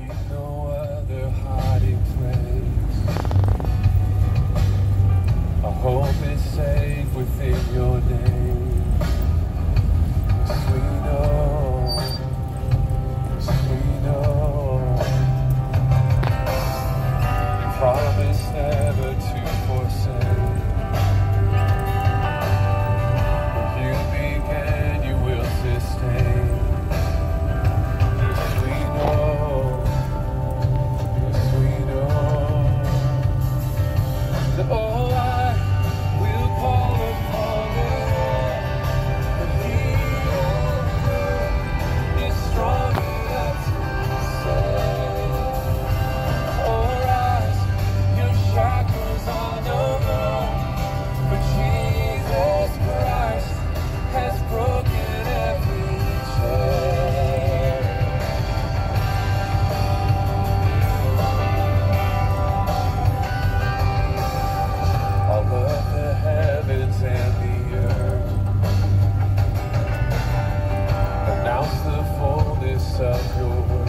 no other hiding place. Our hope is safe within your name. Yes, we know. Yes, we know. You promised never to forsake. What you began, you will sustain. Oh, I will call upon the Lord, and He is strong enough to save. Oh, rise, your shackles are no more, for Jesus Christ has broken every chain. All of the heavens and the earth announce the fullness of your word.